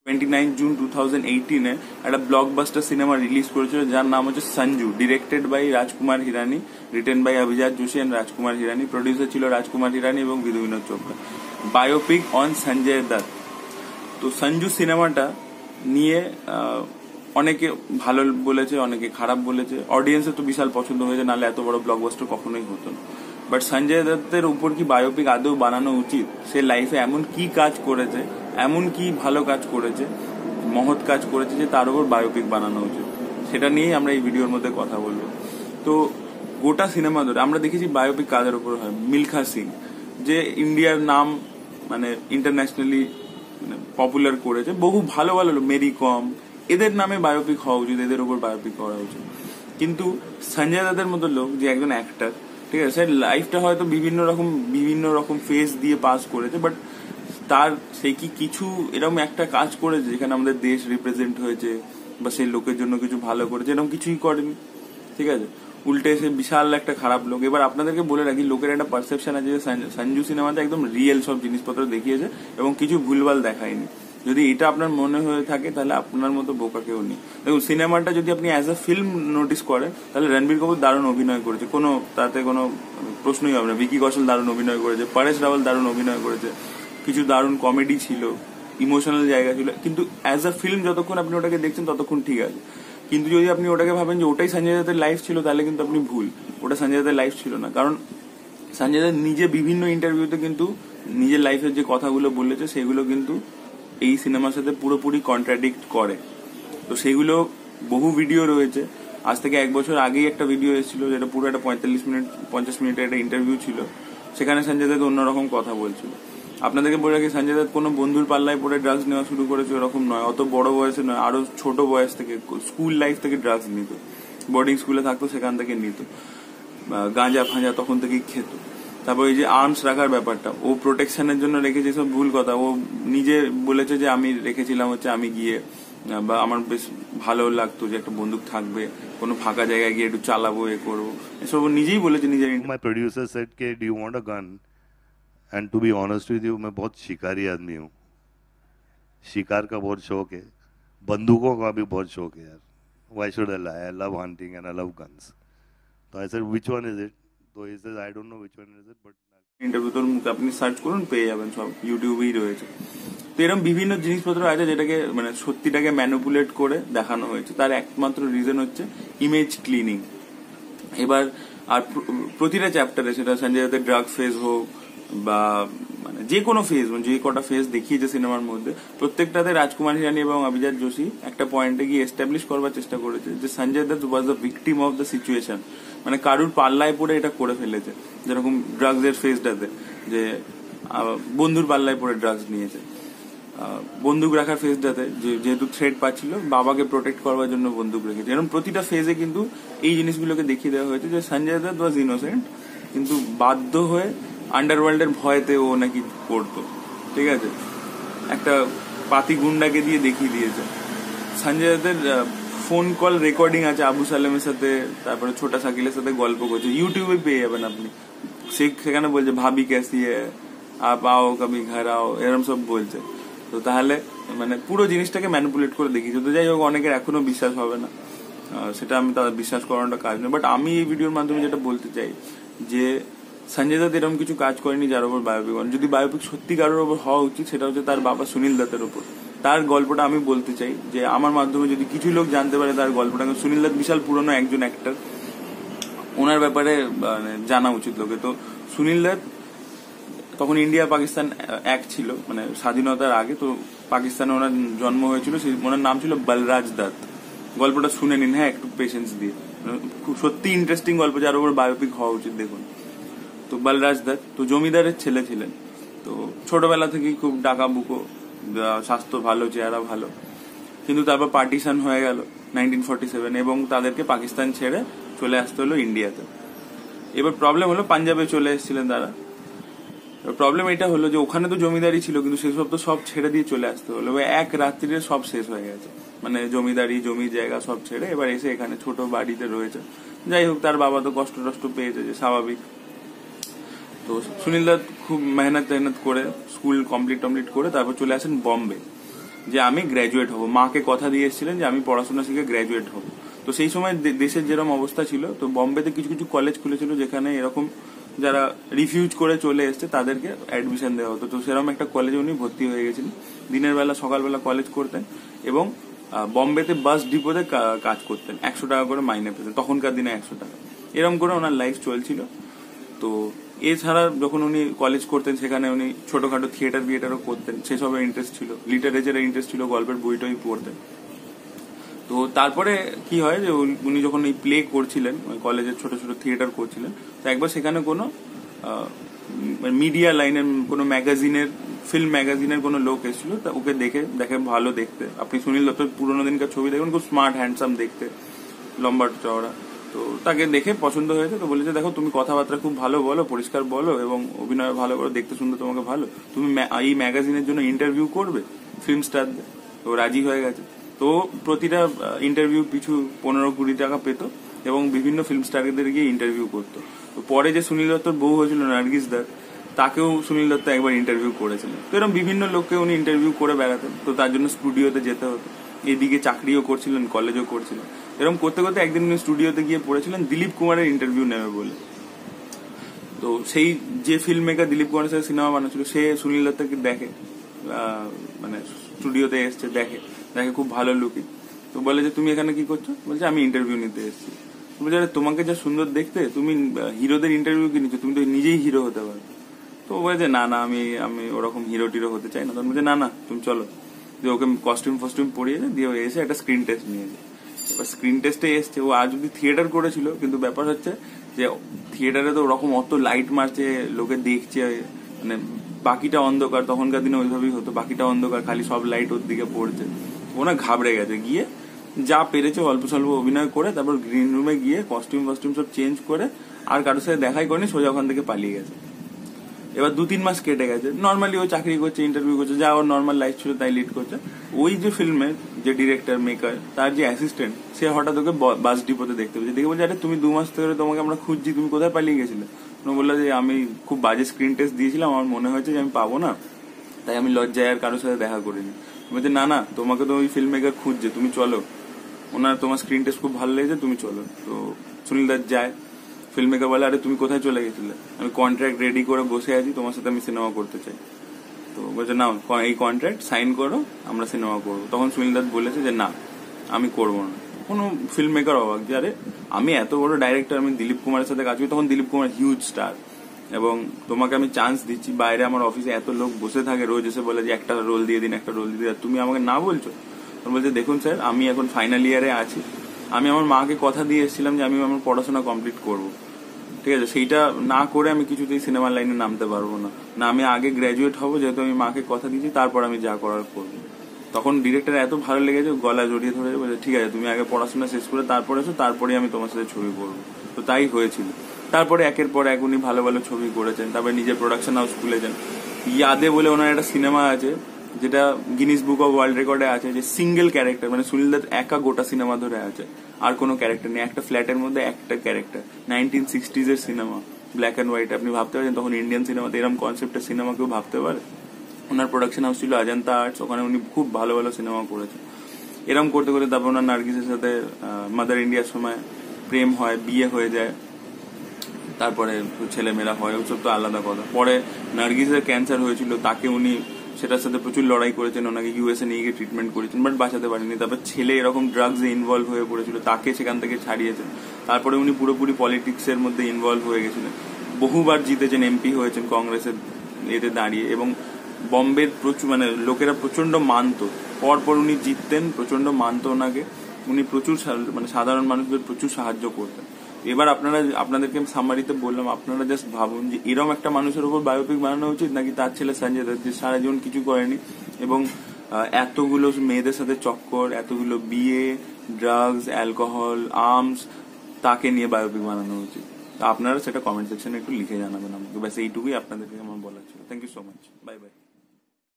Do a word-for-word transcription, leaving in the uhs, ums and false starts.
Twenty nine June two thousand এইটিনে একটা blockbuster cinema release করেছিল যার নাম হচ্ছে Sanju, directed by Rajkumar Hirani, written by Abhijat Joshi and Rajkumar Hirani, producer ছিল রাজকুমার হিরানি এবং বিধু বিনোদ চোপড়া, বায়োপিক অন সঞ্জয় দত্ত। তো সঞ্জু সিনেমাটা নিয়ে অনেকে ভালো বলেছে, অনেকে খারাপ বলেছে, অডিয়েন্সের তো বিশাল পছন্দ হয়েছে, নাহলে এত বড় ব্লকবাস্টার কখনোই হতো না। বাট সঞ্জয় দত্তের উপর কি বায়োপিক আদৌ বানানো উচিত? সে লাইফে এমন কি কাজ করেছে, এমন কি ভালো কাজ করেছে, মহৎ কাজ করেছে যে তার উপর বায়োপিক বানানো উচিত, সেটা নিয়েই আমরা এই ভিডিওর মধ্যে কথা বলবো। তো গোটা সিনেমা ধরে আমরা দেখেছি বায়োপিক কাদের উপর হয়। মিলখা সিং, যে ইন্ডিয়ার নাম মানে ইন্টারন্যাশনালি পপুলার করেছে, বহু ভালো ভালো মেরি কম, এদের নামে বায়োপিক হওয়া উচিত, এদের উপর বায়োপিক করা উচিত। কিন্তু সঞ্জয় দত্তের মতো লোক যে একজন অ্যাক্টর, ঠিক আছে, সে লাইফটা হয়তো বিভিন্ন রকম বিভিন্ন রকম ফেজ দিয়ে পাস করেছে, বাট তার সেই কি কিছু এরকম একটা কাজ করেছে যেখানে আমাদের দেশ রিপ্রেজেন্ট হয়েছে বা সেই লোকের জন্য কিছু ভালো করেছে, এরকম কিছুই করেনি। ঠিক আছে, উল্টে সে বিশাল একটা খারাপ লোক। এবার আপনাদেরকে বলে রাখি, লোকের একটা পারসেপশন আছে যে সঞ্জু সিনেমাতে একদম রিয়েল সব জিনিসপত্র দেখিয়েছে এবং কিছু ভুলভাল দেখায়নি। যদি এটা আপনার মনে হয়ে থাকে তাহলে আপনার মতো বোকা কেউ নেই। দেখুন, সিনেমাটা যদি আপনি অ্যাজ এ ফিল্ম নোটিস করেন তাহলে রণবীর কাপুর দারুণ অভিনয় করেছে, কোনো তাতে কোনো প্রশ্নই হবে না। ভিকি কৌশল দারুণ অভিনয় করেছে, পরেশ রাওয়াল দারুণ অভিনয় করেছে, কিছু দারুণ কমেডি ছিল, ইমোশনাল জায়গা ছিল, কিন্তু অ্যাজ আ ফিল্ম যতক্ষণ আপনি ওটাকে দেখছেন ততক্ষণ ঠিক আছে। কিন্তু যদি আপনি ওটাকে ভাবেন যে ওটাই সঞ্জয় দত্তের লাইফ ছিল তাহলে কিন্তু আপনি ভুল। ওটা সঞ্জয় দত্তের লাইফ ছিল না, কারণ সঞ্জয় দত্ত নিজে বিভিন্ন ইন্টারভিউতে কিন্তু নিজের লাইফের যে কথাগুলো বলেছে সেগুলো কিন্তু এই সিনেমার সাথে পুরোপুরি কন্ট্রাডিক্ট করে। তো সেগুলো বহু ভিডিও রয়েছে। আজ থেকে এক বছর আগেই একটা ভিডিও এসেছিল যেটা পুরো একটা পঁয়তাল্লিশ মিনিট পঞ্চাশ মিনিটের একটা ইন্টারভিউ ছিল, সেখানে সঞ্জয় দত্ত অন্যরকম কথা বলছিল। আপনাদেরকে বলে রাখি, সঞ্জয় দত্ত কোনো বন্ধুর পাল্লায় পড়ে ড্রাগস নেওয়া শুরু করেছে এরকম নয়, অত বড় বয়সে নয়, আরো ছোট বয়স থেকে, স্কুল লাইফ থেকে ড্রাগস নিত, বোর্ডিং স্কুলে থাকতো সেখান থেকে নিত, গাঁজা ফাঁজা তখন থেকেই খেত। তারপর এই যে আর্মস রাখার ব্যাপারটা, ও প্রোটেকশনের জন্য রেখেছে, সব ভুল কথা। ও নিজে বলেছে যে আমি রেখেছিলাম হচ্ছে আমি গিয়ে বা আমার বেশ ভালো লাগতো যে একটা বন্দুক থাকবে, কোনো ফাঁকা জায়গায় গিয়ে একটু চালাবো, এ করবো, এসব নিজেই বলেছে নিজের। মাই প্রোডিউসার সেড কে do you want a gun, and to be honest with you मैं बहुत शिकारी आदमी हूँ, शिकार का बहुत शौक है, बंदूकों का भी बहुत शौक है यार, why should I lie, I love hunting and I love guns. तो I said which one is it, तो he said I don't know which one is it, but interview তোর মুখে আপনি সার্চ করুন, পেয়ে যাবেন, সব ইউটিউবেই রয়েছে। তো এরকম বিভিন্ন জিনিসপত্র আছে যেটাকে মানে সত্যিটাকে ম্যানিপুলেট করে দেখানো হয়েছে। তার একমাত্র রিজন হচ্ছে ইমেজ ক্লিনিং। এবার আর প্রতিটা চ্যাপ্টারে, সেটা সঞ্জয় দত্তের ড্রাগ ফেজ হোক বা মানে যে কোনো ফেজ, মানে যে কটা ফেজ দেখিয়েছে সিনেমার মধ্যে, প্রত্যেকটাতে রাজকুমার হিরানি এবং অভিজাত যোশী একটা পয়েন্টে গিয়ে এস্টাবলিশ করবার চেষ্টা করেছে যে Sanjay Dutt was the victim of the situation, মানে কারুর পাল্লায় পড়ে এটা করে ফেলেছে। যেরকম ড্রাগস এর ফেজটাতে যে বন্ধুর পাল্লায় পড়ে ড্রাগস নিয়েছে, বন্দুক রাখার ফেজটাতে যেহেতু থ্রেট পাচ্ছিল বাবাকে প্রোটেক্ট করবার জন্য বন্দুক রেখেছে। এরকম প্রতিটা ফেজে কিন্তু এই জিনিসগুলোকে দেখিয়ে দেওয়া হয়েছে যে সঞ্জয় দত্ত ওয়াজ ইনোসেন্ট, কিন্তু বাধ্য হয়ে আন্ডারওয়ার্ল্ডের ভয়তে ও নাকি পড়তো। ঠিক আছে, একটা পাতি গুন্ডাকে দিয়ে দেখিয়ে দিয়েছে। সঞ্জয় দত্তের ফোন কল রেকর্ডিং আছে আবু সালেমের সাথে, তারপরে ছোটা শাকিলের সাথে গল্প করছে, ইউটিউবে পেয়ে যাবেন আপনি। সেখানে বলছে ভাবি ক্যাসি হ্যায়, আপ আও কবি ঘর আও, এরকম সব বলছে। তো তাহলে মানে পুরো জিনিসটাকে ম্যানিপুলেট করে দেখিয়েছে। তো যাই হোক, অনেকের এখনো বিশ্বাস হবে না, সেটা আমি তাদের বিশ্বাস করানোটা কাজ নয়। বাট আমি এই ভিডিওর মাধ্যমে যেটা বলতে চাই যে সঞ্জয় দত্ত এরকম কিছু কাজ করেনি যার উপর বায়োপিক। যদি বায়োপিক সত্যি কারোর ওপর হওয়া উচিত সেটা হচ্ছে তার বাবা সুনীল দত্তের ওপর। তার গল্পটা আমি বলতে চাই যে আমার মাধ্যমে যদি কিছু লোক জানতে পারে তার গল্পটা। সুনীল দত্ত বিশাল পুরনো একজন অ্যাক্টর, ওনার ব্যাপারে জানা উচিত লোকে। তো সুনীল দত্ত তখন ইন্ডিয়া পাকিস্তান এক ছিল, মানে স্বাধীনতার আগে। তো পাকিস্তানে ওনার জন্ম হয়েছিল, ওনার নাম ছিল বলরাজ দত্ত। গল্পটা শুনে নিন, হ্যাঁ, একটু পেশেন্স দিয়ে, খুব সত্যি ইন্টারেস্টিং গল্প যার উপর বায়োপিক হওয়া উচিত। দেখুন, তো বলরাজ দত্ত তো জমিদারের ছেলে ছিলেন। তো ছোটবেলা থেকেই খুব ডাকা বুকো, স্বাস্থ্য ভালো, চেহারা ভালো, কিন্তু তারপর পার্টিশন হয়ে গেল নাইনটিন ফর্টি সেভেন এবং তাদেরকে পাকিস্তান ছেড়ে চলে আসতে হলো ইন্ডিয়াতে। এবার প্রবলেম হলো পাঞ্জাবে চলে এসেছিলেন তারা। প্রবলেম এটা হলো যে ওখানে তো জমিদারি ছিল, কিন্তু সেসব তো সব ছেড়ে দিয়ে চলে আসতে হলো। এক রাত্রিরে সব শেষ হয়ে গেছে, মানে জমিদারি, জমি জায়গা সব ছেড়ে এবার এসে এখানে ছোট বাড়িতে রয়েছে। যাই হোক, তার বাবা তো কষ্ট টষ্ট পেয়েছে, যে স্বাভাবিক। তো সুনীল দত্ত খুব মেহনত টেহনত করে স্কুল কমপ্লিট টমপ্লিট করে তারপর চলে আসেন বম্বে। যে আমি গ্র্যাজুয়েট হব, মাকে কথা দিয়ে এসেছিলেন যে আমি পড়াশোনা শিখে গ্র্যাজুয়েট হব। তো সেই সময় দেশের যেরকম অবস্থা ছিল, তো বম্বেতে কিছু কিছু কলেজ খুলেছিল যেখানে এরকম যারা রিফিউজ করে চলে এসছে তাদেরকে অ্যাডমিশন দেওয়া হতো। তো সেরকম একটা কলেজে উনি ভর্তি হয়ে গেছিলেন, দিনের বেলা সকালবেলা কলেজ করতেন এবং বম্বেতে বাস ডিপোতে কাজ করতেন, একশো টাকা করে মাইনে পেতেন, তখনকার দিনে একশো টাকা। এরকম করে ওনার লাইফ চলছিল। তো এছাড়া যখন উনি কলেজ করতেন সেখানে উনি ছোটখাটো থিয়েটার বিয়েটারও করতেন, সেসবের ইন্টারেস্ট ছিল, লিটারেচারের ইন্টারেস্ট ছিল, গল্পের বইটই পড়তেন। তো তারপরে কি হয় যে উনি যখন এই প্লে করছিলেন, কলেজের ছোট ছোট থিয়েটার করছিলেন, তো একবার সেখানে কোনো মিডিয়া লাইনের কোনো ম্যাগাজিনের ফিল্ম ম্যাগাজিনের কোনো লোক এসেছিল, তা ওকে দেখে দেখে ভালো দেখতে, আপনি সুনীল দত্তের পুরোনো দিনকার ছবি দেখবেন, খুব স্মার্ট হ্যান্ডসাম দেখতে, লম্বা চওড়া। তো তাকে দেখে পছন্দ হয়েছে, তো বলেছে দেখো তুমি কথাবার্তা খুব ভালো বলো, পরিষ্কার বলো এবং অভিনয় ভালো করো, দেখতে সুন্দর তোমাকে ভালো, তুমি এই ম্যাগাজিনের জন্য ইন্টারভিউ করবে ফিল্ম স্টারদের। তো রাজি হয়ে গেছে। তো প্রতিটা ইন্টারভিউ পিছু পনেরো কুড়ি টাকা পেত এবং বিভিন্ন ফিল্ম স্টারদের গিয়ে ইন্টারভিউ করতো। তো পরে যে সুনীল দত্তর বউ হয়েছিল নার্গিস দত্ত, তাকেও সুনীল দত্ত একবার ইন্টারভিউ করেছিলেন। তো এরকম বিভিন্ন লোককে উনি ইন্টারভিউ করে বেড়াতেন। তো তার জন্য স্টুডিওতে যেতে হতো, এদিকে চাকরিও করছিলেন, কলেজও করছিলেন। এরকম করতে করতে একদিন উনি স্টুডিওতে গিয়ে পড়েছিলেন দিলীপ কুমারের ইন্টারভিউ নেবে বলে। তো সেই যে ফিল্ম মেকার দিলীপ কুমারের সাথে সিনেমা বানাচ্ছিল, সে সুনীল দত্তকে দেখে, মানে স্টুডিওতে এসছে, দেখে দেখে খুব ভালো লুকি। তো বলে যে তুমি এখানে কি করছো? বলছে আমি ইন্টারভিউ নিতে এসেছি। বলছে আরে তোমাকে যা সুন্দর দেখতে, তুমি হিরোদের ইন্টারভিউ কি নিচ্ছ, তুমি তো নিজেই হিরো হতে পারো। তো বলছে না না আমি আমি ওরকম হিরো টিরো হতে চাই না। তখন বলছে না না তুমি চলো, যে ওকে কস্টিউম ফস্টিউম পরিয়ে দিয়ে এসে একটা স্ক্রিন টেস্ট নিয়ে যায়। এবার স্ক্রিন টেস্টে এসছে, ও আজ অব্দি থিয়েটার করেছিল, কিন্তু ব্যাপার হচ্ছে যে থিয়েটারে তো ওরকম অত লাইট মারছে, লোকে দেখছে, মানে বাকিটা অন্ধকার, তখনকার দিনে ওইভাবেই হতো, বাকিটা অন্ধকার, খালি সব লাইট ওর দিকে পড়ছে। ও না ঘাবড়ে গেছে, গিয়ে যা পেরেছে অল্প স্বল্প অভিনয় করে তারপর গ্রিন রুমে গিয়ে কস্টিউম ফস্টিউম সব চেঞ্জ করে আর কারোর সাথে দেখাই করেনি, সোজা ওখান থেকে পালিয়ে গেছে। এবার দু তিন মাস কেটে গেছে, নর্মালি ও চাকরি করছে, ইন্টারভিউ করছে, যা ওর নর্মাল লাইফ ছিল তাই লিড করছে। ওই যে ফিল্মের যে ডিরেক্টর মেকার, তার যে অ্যাসিস্ট্যান্ট, সে হঠাৎ ওকে বাস ডিপোতে দেখতে পেয়েছে। দেখে বলছে আরে তুমি দু মাস ধরে তোমাকে আমরা খুঁজছি, তুমি কোথায় পালিয়ে গেছিলে? বললো যে আমি খুব বাজে স্ক্রিন টেস্ট দিয়েছিলাম, আমার মনে হয়েছে যে আমি পাবো না, তাই আমি লজ্জায় আর কারোর সাথে দেখা করিনি। বলছে না না তোমাকে তো ওই ফিল্ম মেকার খুঁজছে, তুমি চলো, ওনার তোমার স্ক্রিন টেস্ট খুব ভালো লেগেছে, তুমি চলো। তো সুনীল দত্ত যায়, ফিল্ম মেকার বলে আরে তুমি কোথায় চলে গেছিলে? আমি কন্ট্রাক্ট রেডি করে বসে আছি, তোমার সাথে আমি সিনেমা করতে চাই। তো বলছে না এই কন্ট্রাক্ট সাইন করো, আমরা সিনেমা করবো। তখন সুনীল দত্ত বলেছে যে না আমি করবো না। কোনো ফিল্ম মেকার অবাক যে আরে আমি এত বড় ডাইরেক্টর, আমি দিলীপ কুমারের সাথে কাজ করি, তখন দিলীপ কুমার হিউজ স্টার, এবং তোমাকে আমি চান্স দিচ্ছি, বাইরে আমার অফিসে এত লোক বসে থাকে, রোজ এসে বলে যে একটা রোল দিয়ে দিন, একটা রোল দিয়ে দিন, তুমি আমাকে না বলছো? বলছে দেখুন স্যার, আমি এখন ফাইনাল ইয়ারে আছি, আমি আমার মাকে কথা দিয়ে এসেছিলাম যে আমি আমার পড়াশোনা কমপ্লিট করবো, ঠিক আছে, সেইটা না করে আমি কিছুতেই সিনেমার লাইনে নামতে পারবো না, না আমি আগে গ্র্যাজুয়েট হবো, যেহেতু আমি মাকে কথা দিয়েছি, তারপর আমি যা করার করবো। তখন ডিরেক্টর এত ভালো লেগেছে, গলা জড়িয়ে ধরে বলে ঠিক আছে তুমি আগে পড়াশোনা শেষ করে তারপরে এসো, তারপরে আমি তোমার সাথে ছবি করবো। তো তাই হয়েছিল। তারপরে একের পর এক উনি ভালো ভালো ছবি করেছেন, তারপরে নিজের প্রোডাকশন হাউস খুলেছেন। ইয়াদে বলে ওনার একটা সিনেমা আছে যেটা গিনিস বুক অফ ওয়ার্ল্ড রেকর্ডে আছে, যে সিঙ্গেল ক্যারেক্টার, মানে সুনীল দত্ত একা গোটা সিনেমা ধরে আছে, আর কোনো ক্যারেক্টার নেই, একটা ফ্ল্যাটের মধ্যে একটা ক্যারেক্টার, নাইনটিন সিক্সটিজ এর সিনেমা, ব্ল্যাক অ্যান্ড হোয়াইট। আপনি ভাবতে পারেন তখন ইন্ডিয়ান সিনেমাতে এরকম কনসেপ্টের সিনেমা কেউ ভাবতে পারে? ওনার প্রোডাকশন হাউস ছিল অজন্তা আর্টস, ওখানে উনি খুব ভালো ভালো সিনেমা করেছেন। এরকম করতে করতে তারপর ওনার নার্গিসের সাথে মাদার ইন্ডিয়ার সময় প্রেম হয়, বিয়ে হয়ে যায়, তারপরে ছেলেমেয়েরা হয়, ওসব তো আলাদা কথা। পরে নার্গিসের ক্যান্সার হয়েছিল, তাকে উনি সেটার সাথে প্রচুর লড়াই করেছেন, ওনাকে ইউএসএ নিয়ে গিয়ে ট্রিটমেন্ট করেছেন, বাট বাঁচাতে পারেনি। তারপর ছেলে এরকম ড্রাগসে ইনভলভ হয়ে পড়েছিল, তাকে সেখান থেকে ছাড়িয়েছেন। তারপরে উনি পুরোপুরি পলিটিক্সের মধ্যে ইনভলভ হয়ে গেছিলেন, বহুবার জিতেছেন, এমপি হয়েছেন কংগ্রেসের এতে দাঁড়িয়ে, এবং বম্বের প্রচুর মানে লোকেরা প্রচন্ড মানত, পরপর উনি জিততেন, প্রচন্ড মানত ওনাকে, উনি প্রচুর মানে সাধারণ মানুষদের প্রচুর সাহায্য করতেন। এবার আপনারা আপনাদেরকে সামারিতে বললাম, আপনারা জাস্ট ভাবুন যে এরকম একটা মানুষের উপর বায়োপিক বানানো উচিত, নাকি তার ছেলে সঞ্জয় দত্ত, যে সারা জীবন কিছু করেনি এবং এতগুলো মেয়েদের সাথে চক্কর, এতগুলো বিয়ে, ড্রাগস, অ্যালকোহল, আর্মস, তাকে নিয়ে বায়োপিক বানানো উচিত। আপনারা সেটা কমেন্ট সেকশনে একটু লিখে জানাবেন আমাকে। ব্যাস এইটুকুই আপনাদেরকে আমার বলার ছিল। Thank you so much, bye by.